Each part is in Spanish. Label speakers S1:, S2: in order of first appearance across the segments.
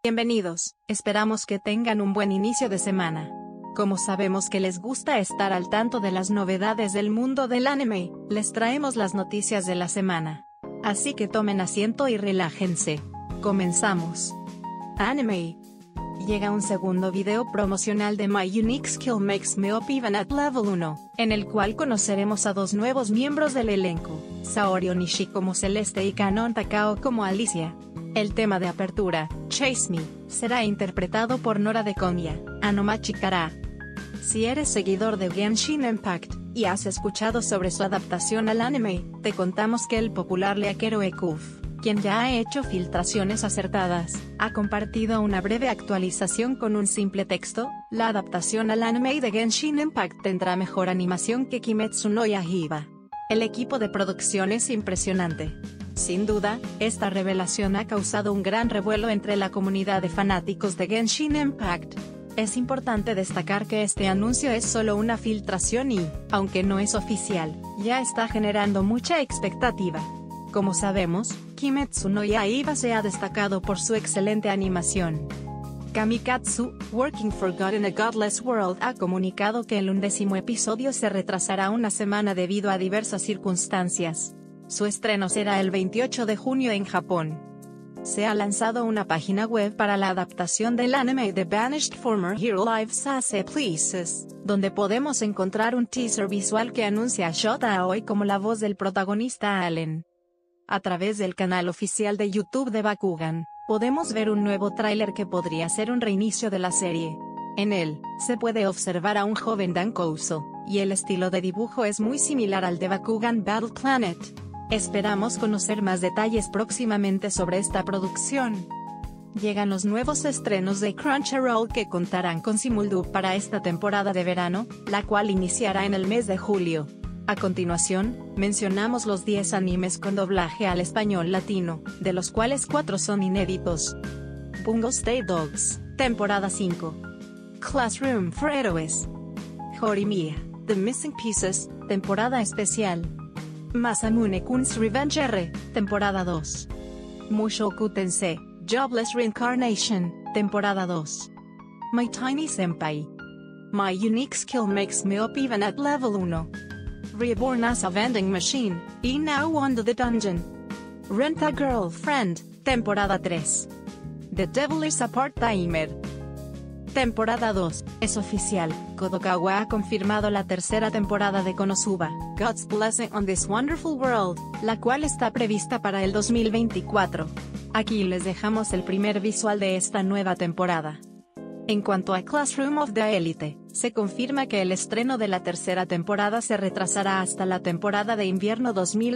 S1: Bienvenidos, esperamos que tengan un buen inicio de semana. Como sabemos que les gusta estar al tanto de las novedades del mundo del anime, les traemos las noticias de la semana. Así que tomen asiento y relájense. Comenzamos. Anime. Llega un segundo video promocional de My Unique Skill Makes Me Up Even at Level 1, en el cual conoceremos a dos nuevos miembros del elenco, Saori Onishi como Celeste y Kanon Takao como Alicia. El tema de apertura, Chase Me, será interpretado por Nora de Konya, Anomachi Kara. Si eres seguidor de Genshin Impact, y has escuchado sobre su adaptación al anime, te contamos que el popular leakero Ekuf, quien ya ha hecho filtraciones acertadas, ha compartido una breve actualización con un simple texto: la adaptación al anime de Genshin Impact tendrá mejor animación que Kimetsu no Yaiba. El equipo de producción es impresionante. Sin duda, esta revelación ha causado un gran revuelo entre la comunidad de fanáticos de Genshin Impact. Es importante destacar que este anuncio es solo una filtración y, aunque no es oficial, ya está generando mucha expectativa. Como sabemos, Kimetsu no Yaiba se ha destacado por su excelente animación. Kamikatsu, Working for God in a Godless World, ha comunicado que el 11º episodio se retrasará una semana debido a diversas circunstancias. Su estreno será el 28 de junio en Japón. Se ha lanzado una página web para la adaptación del anime The Banished Former Hero Live Sase Places, donde podemos encontrar un teaser visual que anuncia a Shota Aoi como la voz del protagonista Allen. A través del canal oficial de YouTube de Bakugan, podemos ver un nuevo tráiler que podría ser un reinicio de la serie. En él, se puede observar a un joven Dan Kouso, y el estilo de dibujo es muy similar al de Bakugan Battle Planet. Esperamos conocer más detalles próximamente sobre esta producción. Llegan los nuevos estrenos de Crunchyroll que contarán con simuldub para esta temporada de verano, la cual iniciará en el mes de julio. A continuación, mencionamos los 10 animes con doblaje al español latino, de los cuales 4 son inéditos. Bungo Stray Dogs, temporada 5. Classroom for Heroes. Horimiya, The Missing Pieces, temporada especial. Masamune-kun's Revenge R, temporada 2. Mushoku Tensei, Jobless Reincarnation, temporada 2. My Tiny Senpai. My Unique Skill Makes Me Up Even at Level 1. Reborn as a Vending Machine, y Now Under the Dungeon. Rent a Girlfriend, temporada 3. The Devil is a Part-Timer. Temporada 2, es oficial, Kodokawa ha confirmado la tercera temporada de Konosuba, God's Blessing on This Wonderful World, la cual está prevista para el 2024. Aquí les dejamos el primer visual de esta nueva temporada. En cuanto a Classroom of the Elite, se confirma que el estreno de la tercera temporada se retrasará hasta la temporada de invierno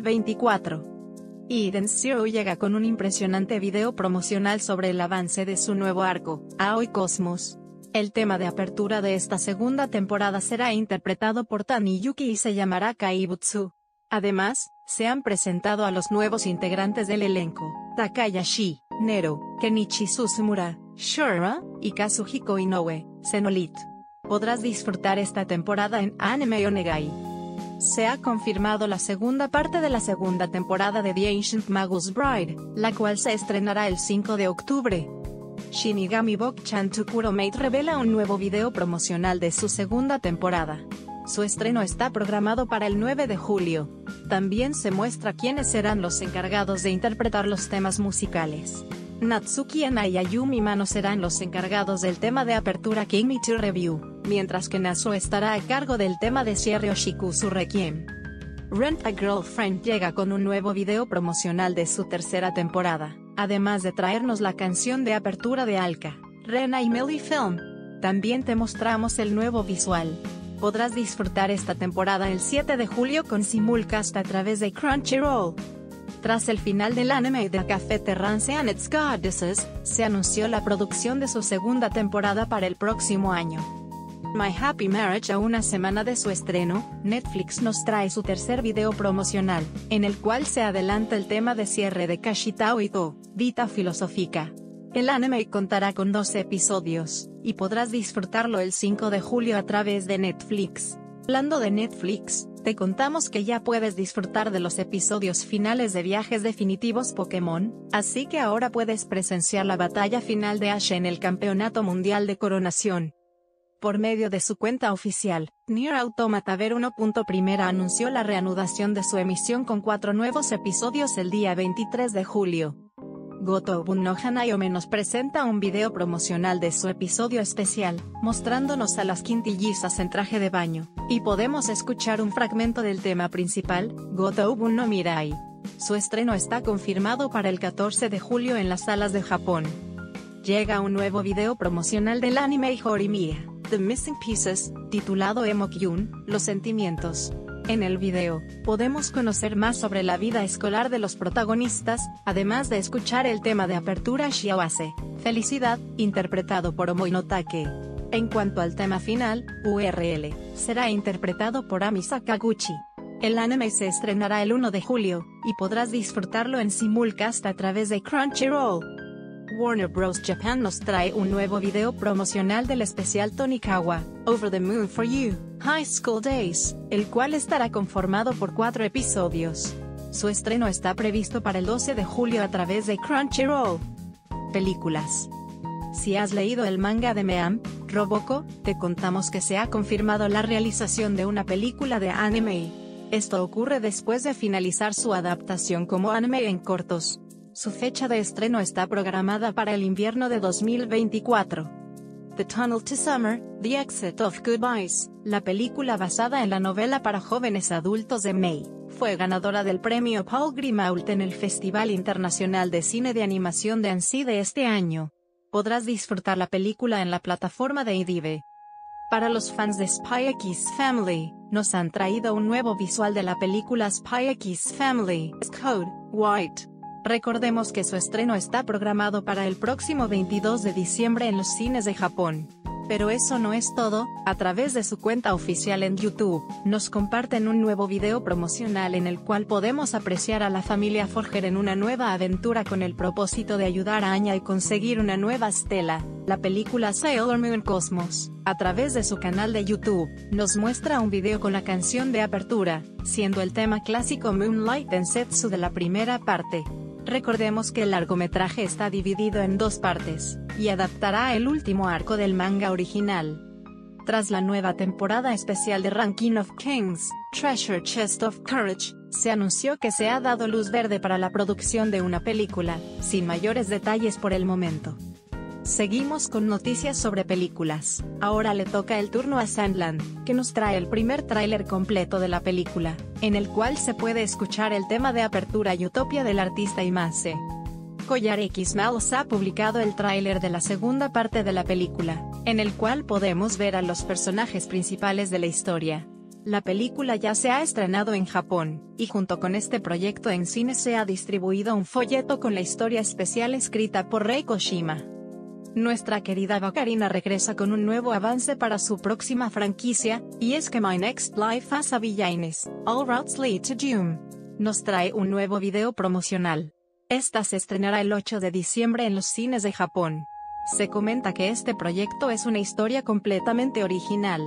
S1: 2024. Eden Zero llega con un impresionante video promocional sobre el avance de su nuevo arco, Aoi Cosmos. El tema de apertura de esta segunda temporada será interpretado por Taniyuki y se llamará Kaibutsu. Además, se han presentado a los nuevos integrantes del elenco, Takayashi, Nero, Kenichi Suzumura, Shura, y Kazuhiko Inoue, Zenolith. Podrás disfrutar esta temporada en Anime Onegai. Se ha confirmado la segunda parte de la segunda temporada de The Ancient Magus Bride, la cual se estrenará el 5 de octubre. Shinigami Boku-chan Tsukuro Mate revela un nuevo video promocional de su segunda temporada. Su estreno está programado para el 9 de julio. También se muestra quiénes serán los encargados de interpretar los temas musicales. Natsuki Ana y Ayumi Mano serán los encargados del tema de apertura King Me to Review, mientras que Naso estará a cargo del tema de cierre Oshikusu Requiem. Rent a Girlfriend llega con un nuevo video promocional de su tercera temporada, además de traernos la canción de apertura de Alka, Rena y Melly Film. También te mostramos el nuevo visual. Podrás disfrutar esta temporada el 7 de julio con simulcast a través de Crunchyroll. Tras el final del anime de Café Terrance and Its Goddesses, se anunció la producción de su segunda temporada para el próximo año. My Happy Marriage. A una semana de su estreno, Netflix nos trae su tercer video promocional, en el cual se adelanta el tema de cierre de Kashitao Ito, Vita Filosófica. El anime contará con 12 episodios, y podrás disfrutarlo el 5 de julio a través de Netflix. Hablando de Netflix, te contamos que ya puedes disfrutar de los episodios finales de Viajes Definitivos Pokémon, así que ahora puedes presenciar la batalla final de Ash en el Campeonato Mundial de Coronación. Por medio de su cuenta oficial, Nier Automata Ver 1.1 anunció la reanudación de su emisión con 4 nuevos episodios el día 23 de julio. Gotobun no Hanayome nos presenta un video promocional de su episodio especial, mostrándonos a las quintillizas en traje de baño, y podemos escuchar un fragmento del tema principal, Gotobun no Mirai. Su estreno está confirmado para el 14 de julio en las salas de Japón. Llega un nuevo video promocional del anime Horimiya, The Missing Pieces, titulado Emo-kyun, Los Sentimientos. En el video, podemos conocer más sobre la vida escolar de los protagonistas, además de escuchar el tema de apertura Shiawase, Felicidad, interpretado por Omoi no Take. En cuanto al tema final, URL, será interpretado por Ami Sakaguchi. El anime se estrenará el 1 de julio, y podrás disfrutarlo en simulcast a través de Crunchyroll. Warner Bros. Japan nos trae un nuevo video promocional del especial Tonikawa, Over the Moon for You, High School Days, el cual estará conformado por 4 episodios. Su estreno está previsto para el 12 de julio a través de Crunchyroll. Películas. Si has leído el manga de Meam, Roboko, te contamos que se ha confirmado la realización de una película de anime. Esto ocurre después de finalizar su adaptación como anime en cortos. Su fecha de estreno está programada para el invierno de 2024. The Tunnel to Summer, The Exit of Goodbyes, la película basada en la novela para jóvenes adultos de May, fue ganadora del premio Paul Grimault en el Festival Internacional de Cine de Animación de Annecy de este año. Podrás disfrutar la película en la plataforma de IDIVE. Para los fans de Spy X Family, nos han traído un nuevo visual de la película Spy X Family, Code White. Recordemos que su estreno está programado para el próximo 22 de diciembre en los cines de Japón. Pero eso no es todo, a través de su cuenta oficial en YouTube, nos comparten un nuevo video promocional en el cual podemos apreciar a la familia Forger en una nueva aventura con el propósito de ayudar a Anya y conseguir una nueva estela, la película Sailor Moon Cosmos. A través de su canal de YouTube, nos muestra un video con la canción de apertura, siendo el tema clásico Moonlight Densetsu de la primera parte. Recordemos que el largometraje está dividido en 2 partes, y adaptará el último arco del manga original. Tras la nueva temporada especial de Ranking of Kings, Treasure Chest of Courage, se anunció que se ha dado luz verde para la producción de una película, sin mayores detalles por el momento. Seguimos con noticias sobre películas. Ahora le toca el turno a Sandland, que nos trae el primer tráiler completo de la película, en el cual se puede escuchar el tema de apertura Utopia del artista Imase. Collar X Mouse ha publicado el tráiler de la segunda parte de la película, en el cual podemos ver a los personajes principales de la historia. La película ya se ha estrenado en Japón, y junto con este proyecto en cine se ha distribuido un folleto con la historia especial escrita por Rei Koshima. Nuestra querida Bacarina regresa con un nuevo avance para su próxima franquicia, y es que My Next Life as a Villainess, All Routes Lead to Doom, nos trae un nuevo video promocional. Esta se estrenará el 8 de diciembre en los cines de Japón. Se comenta que este proyecto es una historia completamente original.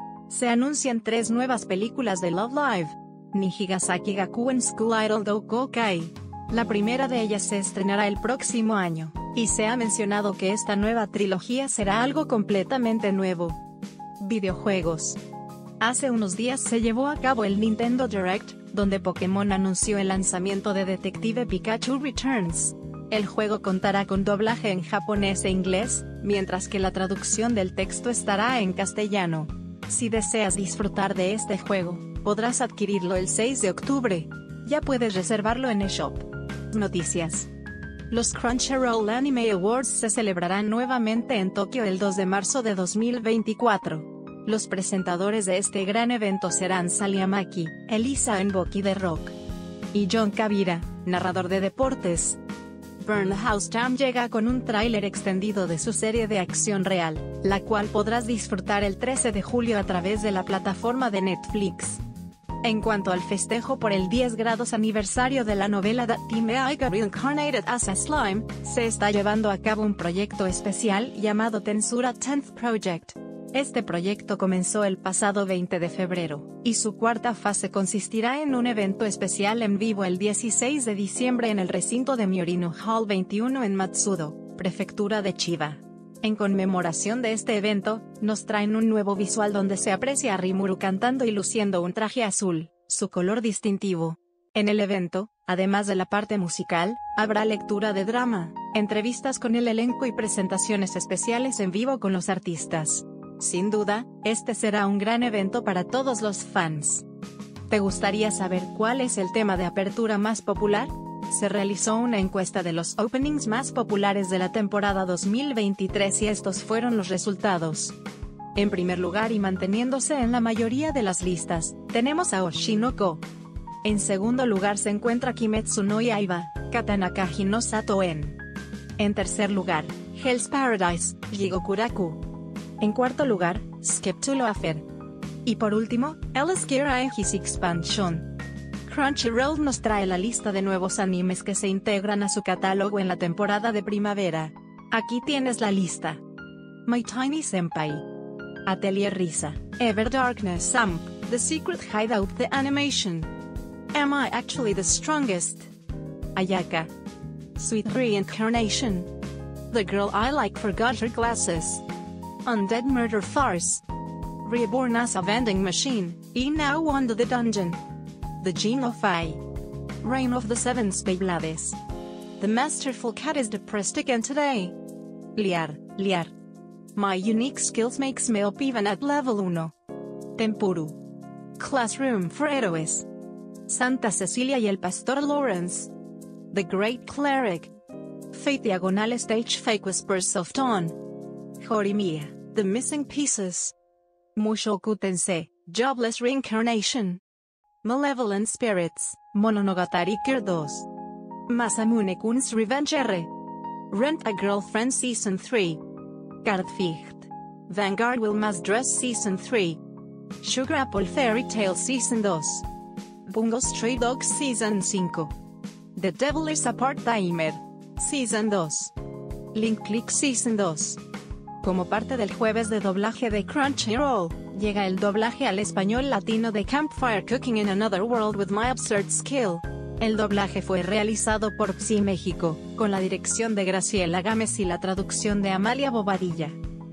S1: Se anuncian 3 nuevas películas de Love Live: Nihigasaki Gakuen School Idol Doukokai. La primera de ellas se estrenará el próximo año, y se ha mencionado que esta nueva trilogía será algo completamente nuevo. Videojuegos. Hace unos días se llevó a cabo el Nintendo Direct, donde Pokémon anunció el lanzamiento de Detective Pikachu Returns. El juego contará con doblaje en japonés e inglés, mientras que la traducción del texto estará en castellano. Si deseas disfrutar de este juego, podrás adquirirlo el 6 de octubre. Ya puedes reservarlo en eShop. Noticias. Los Crunchyroll Anime Awards se celebrarán nuevamente en Tokio el 2 de marzo de 2024. Los presentadores de este gran evento serán Saliamaki, Elisa Enboki de Rock, y John Kabira, narrador de deportes. Burn the House Jam llega con un tráiler extendido de su serie de acción real, la cual podrás disfrutar el 13 de julio a través de la plataforma de Netflix. En cuanto al festejo por el 10 grados aniversario de la novela That Time I Got Reincarnated as a Slime, se está llevando a cabo un proyecto especial llamado Tensura 10th Project. Este proyecto comenzó el pasado 20 de febrero, y su cuarta fase consistirá en un evento especial en vivo el 16 de diciembre en el recinto de Miorino Hall 21 en Matsudo, prefectura de Chiba. En conmemoración de este evento, nos traen un nuevo visual donde se aprecia a Rimuru cantando y luciendo un traje azul, su color distintivo. En el evento, además de la parte musical, habrá lectura de drama, entrevistas con el elenco y presentaciones especiales en vivo con los artistas. Sin duda, este será un gran evento para todos los fans. ¿Te gustaría saber cuál es el tema de apertura más popular? Se realizó una encuesta de los openings más populares de la temporada 2023 y estos fueron los resultados. En primer lugar y manteniéndose en la mayoría de las listas, tenemos a Oshinoko. En segundo lugar se encuentra Kimetsu no Yaiba, Katanakaji no Satoen. En tercer lugar, Hell's Paradise, Jigokuraku. En cuarto lugar, Skip to Loafer. Y por último, Alice Kira Aegis Expansion. Crunchyroll nos trae la lista de nuevos animes que se integran a su catálogo en la temporada de primavera. Aquí tienes la lista. My Tiny Senpai. Atelier Risa, Ever Darkness Amp, The Secret Hideout The Animation. Am I Actually the Strongest? Ayaka. Sweet Reincarnation. The Girl I Like Forgot Her Glasses. Undead Murder Farce. Reborn as a Vending Machine, E Now Under the Dungeon. The Gene of I. Reign of the Seven Beyblades. The Masterful Cat is depressed again today. Liar. My unique skills makes me up even at level 1. Tempuru. Classroom for Héroes. Santa Cecilia y el Pastor Lawrence. The Great Cleric. Fate Diagonal Stage Fake Whispers of Dawn. Horimiya, The Missing Pieces. Mushoku Tensei, Jobless Reincarnation. Malevolent Spirits, Mononogatari Cure 2. Masamune-kun's Revenge R. Rent a Girlfriend Season 3. Cardficht. Vanguard Wilma's Dress Season 3. Sugar Apple Fairy Tail Season 2. Bungo Stray Dogs Season 5. The Devil is a Part-Timer. Season 2. Link Click Season 2. Como parte del jueves de doblaje de Crunchyroll, llega el doblaje al español latino de Campfire Cooking in Another World with My Absurd Skill. El doblaje fue realizado por Psi México, con la dirección de Graciela Gámez y la traducción de Amalia Bobadilla.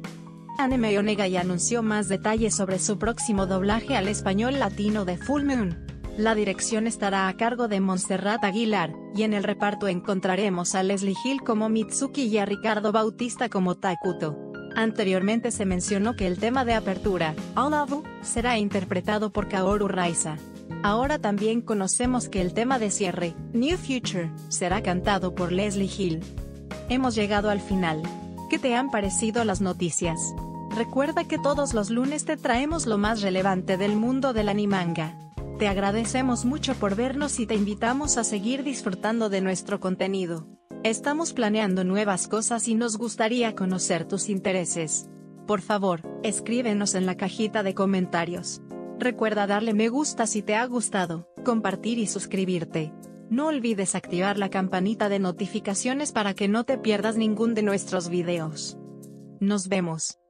S1: Anime Onegai anunció más detalles sobre su próximo doblaje al español latino de Full Moon. La dirección estará a cargo de Montserrat Aguilar, y en el reparto encontraremos a Leslie Hill como Mitsuki y a Ricardo Bautista como Takuto. Anteriormente se mencionó que el tema de apertura, All of You, será interpretado por Kaoru Raiza. Ahora también conocemos que el tema de cierre, New Future, será cantado por Leslie Hill. Hemos llegado al final. ¿Qué te han parecido las noticias? Recuerda que todos los lunes te traemos lo más relevante del mundo del animanga. Te agradecemos mucho por vernos y te invitamos a seguir disfrutando de nuestro contenido. Estamos planeando nuevas cosas y nos gustaría conocer tus intereses. Por favor, escríbenos en la cajita de comentarios. Recuerda darle me gusta si te ha gustado, compartir y suscribirte. No olvides activar la campanita de notificaciones para que no te pierdas ningún de nuestros videos. Nos vemos.